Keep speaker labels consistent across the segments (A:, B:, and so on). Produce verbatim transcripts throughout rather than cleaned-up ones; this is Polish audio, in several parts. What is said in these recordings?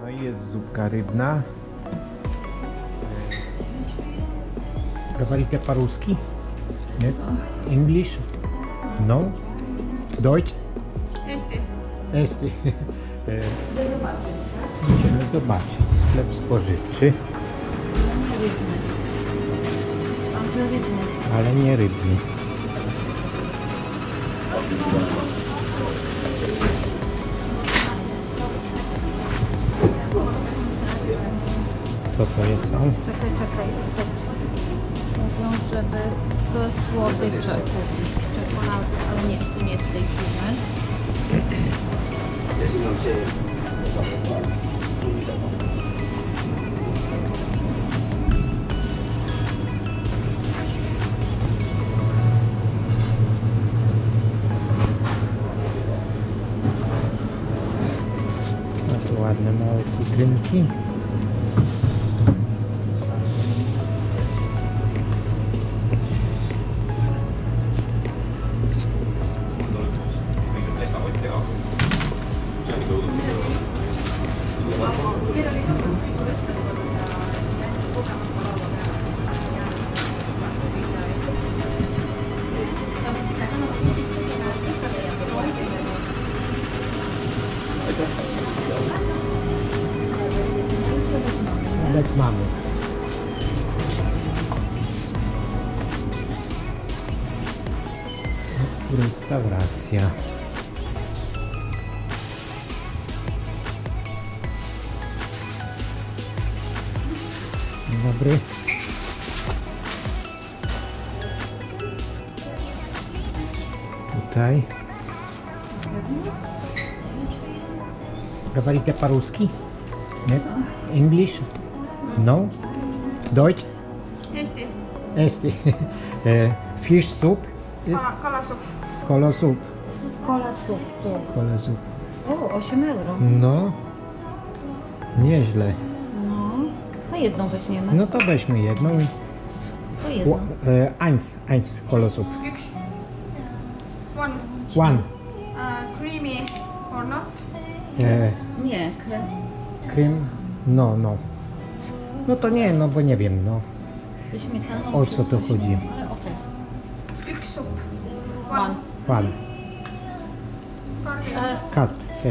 A: No i jest zupka rybna. Говорите по-русски? Yes? English? No? Deutsch?
B: Este.
A: Este. Musimy zobaczyć. Sklep spożywczy. Ale nie rybny. Co to jest? Są?
C: Czekaj, czekaj. To jest... Mówią, żeby to słodycze kupić, czekolady, ale nie, tu nie z tej firmy.
A: No tu ładne małe cytrynki. Obiad mamy. Restauracja. Dzień dobry. Tutaj. Говорите по-русски? Yes? English? No? Deutsch?
B: Este.
A: Este. Fish soup? Yes?
B: Kala, kalasup.
A: Kolo soup.
C: Kola sup, tu.
A: Kolo soup.
C: O, osiem euro.
A: No. Nieźle.
C: No. To jedną weźmiemy.
A: No to weźmy jedną. i-
C: To jedną.
A: E, eins, eins Kolo soup.
B: Yksi. One.
A: One.
B: Uh, creamy or not?
A: E,
C: Nie, krem.
A: Cream? No, no. No to nie, no bo nie wiem, no.
C: Ze śmietaną.
A: O
C: czy
A: co to
C: coś.
A: chodzi?
C: Ale okej.
B: Yksi sup.
C: One.
A: One.
B: Karvi.
C: E,
A: Cut. E.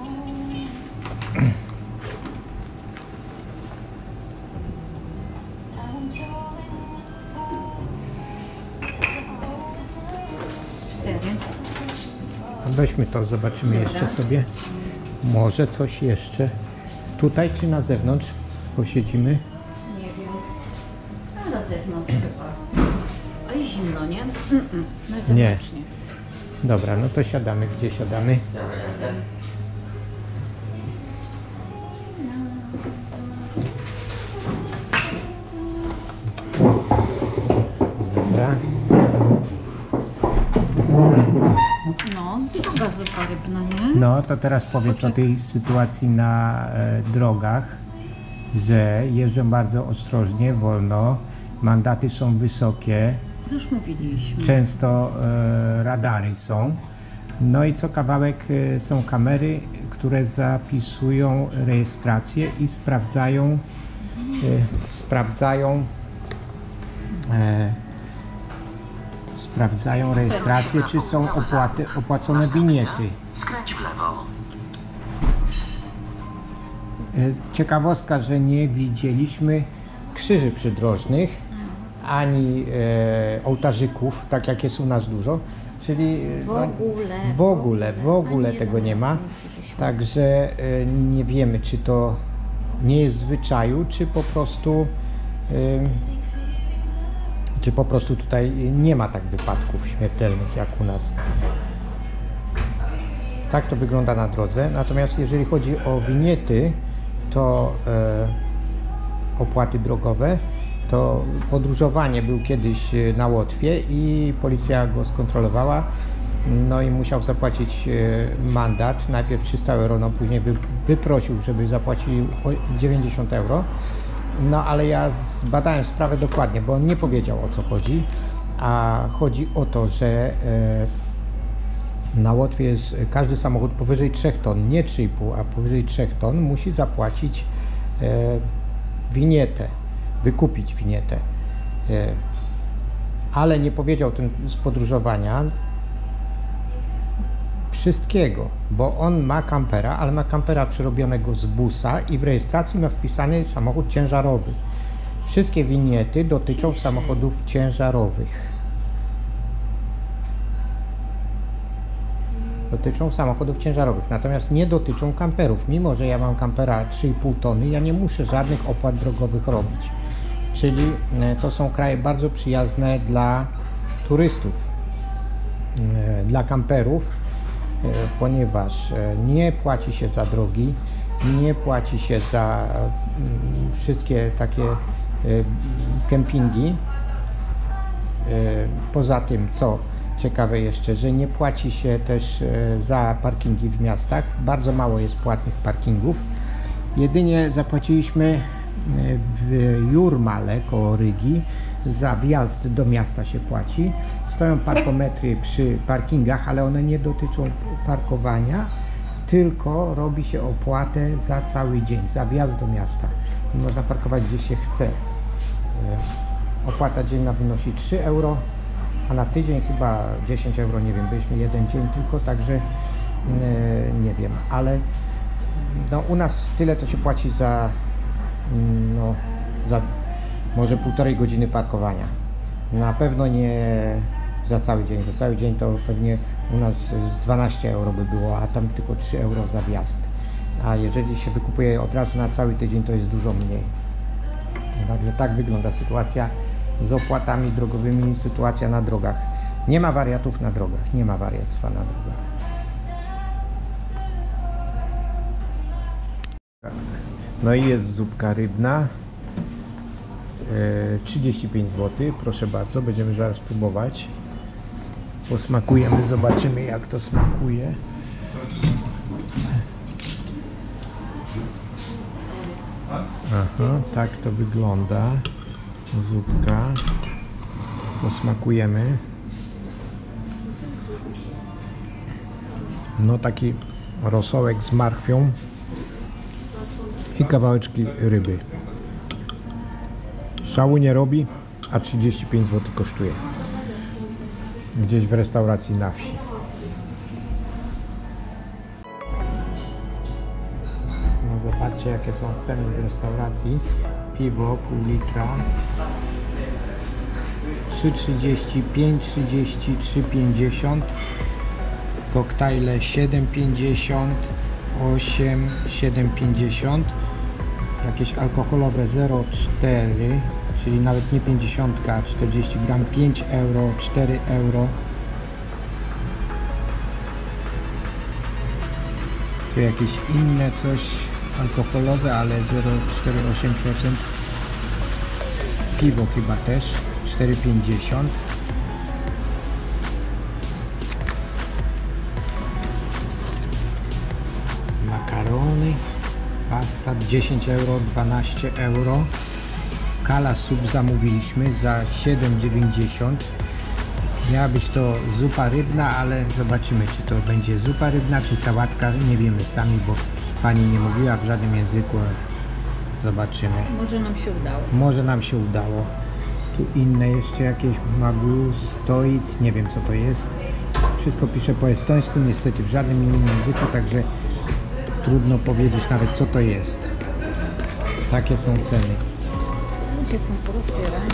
C: cztery.
A: Weźmy to, zobaczymy
C: Dobra.
A: jeszcze sobie. Może coś jeszcze. Tutaj czy na zewnątrz posiedzimy?
C: Nie wiem. A na zewnątrz chyba. Ale zimno, nie? Mm-mm. Na zewnątrz
A: Nie.
C: nie.
A: Dobra, no to siadamy. Gdzie siadamy? Dobra.
C: No, druga zupa rybna, nie?
A: No to teraz powiedz o tej sytuacji na e, drogach, że jeżdżą bardzo ostrożnie, wolno, mandaty są wysokie,
C: To już mówiliśmy.
A: często e, radary są. No i co kawałek e, są kamery, które zapisują rejestrację i sprawdzają, e, sprawdzają, e, sprawdzają rejestrację, czy są opłaty, opłacone winiety.
D: Skręć w lewo.
A: E, Ciekawostka, że nie widzieliśmy krzyży przydrożnych, ani e, ołtarzyków, tak jak jest u nas dużo, czyli e,
C: W ogóle.
A: w ogóle, w ogóle
C: Ani
A: tego
C: jeden
A: nie ma.
C: raz nie widzieliśmy.
A: Także e, nie wiemy, czy to nie jest w zwyczaju, czy po prostu e, czy po prostu tutaj nie ma tak wypadków śmiertelnych jak u nas. Tak to wygląda na drodze. Natomiast jeżeli chodzi o winiety, to e, opłaty drogowe, to podróżowanie był kiedyś e, na Łotwie i policja go skontrolowała. No i musiał zapłacić e, mandat, najpierw trzysta euro, no później wy, wyprosił, żeby zapłacił dziewięćdziesiąt euro. No ale ja zbadałem sprawę dokładnie, bo on nie powiedział, o co chodzi, a chodzi o to, że e, Na Łotwie jest każdy samochód powyżej trzech ton, nie trzy i pół, a powyżej trzech ton musi zapłacić e, winietę, wykupić winietę. E, ale nie powiedział ten z podróżowania wszystkiego, bo on ma kampera, ale ma kampera przerobionego z busa i w rejestracji ma wpisany samochód ciężarowy. Wszystkie winiety dotyczą samochodów ciężarowych. Dotyczą samochodów ciężarowych, natomiast nie dotyczą kamperów. Mimo że ja mam kampera trzy i pół tony, ja nie muszę żadnych opłat drogowych robić. Czyli to są kraje bardzo przyjazne dla turystów, dla kamperów, ponieważ nie płaci się za drogi, nie płaci się za wszystkie takie kempingi. Poza tym, co ciekawe jeszcze, że nie płaci się też za parkingi w miastach. Bardzo mało jest płatnych parkingów. Jedynie zapłaciliśmy w Jurmale koło Rygi. Za wjazd do miasta się płaci. Stoją parkometry przy parkingach, ale one nie dotyczą parkowania, tylko robi się opłatę za cały dzień, za wjazd do miasta. Można parkować gdzie się chce. Opłata dzienna wynosi trzy euro, a na tydzień chyba dziesięć euro, nie wiem, byliśmy jeden dzień tylko, także nie wiem, ale no, u nas tyle to się płaci za, no, za może półtorej godziny parkowania. Na pewno nie za cały dzień. Za cały dzień to pewnie u nas z dwanaście euro by było, a tam tylko trzy euro za wjazd. A jeżeli się wykupuje od razu na cały tydzień, to jest dużo mniej. Także tak wygląda sytuacja z opłatami drogowymi, sytuacja na drogach. Nie ma wariatów na drogach, nie ma wariactwa na drogach. No i jest zupka rybna. trzydzieści pięć złotych, proszę bardzo, będziemy zaraz próbować. Posmakujemy, zobaczymy jak to smakuje. Aha, tak to wygląda. Zupka. Posmakujemy. No taki rosołek z marchwią i kawałeczki ryby. Szału nie robi, a trzydzieści pięć złotych kosztuje. Gdzieś w restauracji na wsi. No zobaczcie jakie są ceny w restauracji. Piwo pół litra trzy trzydzieści, pięć trzydzieści, trzy pięćdziesiąt. Koktajle siedem pięćdziesiąt, osiem, siedem pięćdziesiąt. Jakieś alkoholowe zero przecinek cztery, czyli nawet nie pięćdziesiąt, a czterdzieści gram, pięć euro, cztery euro. Tu jakieś inne coś alkoholowe, ale zero przecinek czterdzieści osiem procent. Piwo chyba też cztery pięćdziesiąt. Makarony, pasta dziesięć euro, dwanaście euro. Kala sub zamówiliśmy za siedem dziewięćdziesiąt. Miała być to zupa rybna, ale zobaczymy czy to będzie zupa rybna czy sałatka, nie wiemy sami, bo pani nie mówiła w żadnym języku. Zobaczymy.
C: Może nam się udało.
A: Może nam się udało. Tu inne jeszcze jakieś magustoid, nie wiem co to jest. Wszystko pisze po estońsku, niestety w żadnym innym języku, także trudno powiedzieć nawet co to jest. Takie są ceny.
C: Ludzie są porozbierani.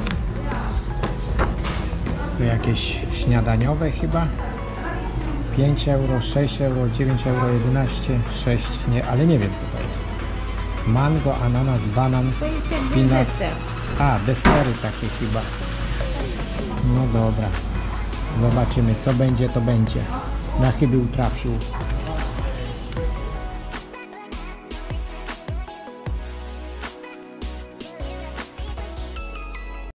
A: Tu jakieś śniadaniowe chyba. pięć euro, sześć euro, dziewięć euro, jedenaście, sześć, nie, ale nie wiem co to jest. Mango, ananas, banan,
C: To jest jakby
A: szpinak.
C: deser.
A: A, desery takie chyba. No dobra. Zobaczymy co będzie, to będzie. Na chybił trafił.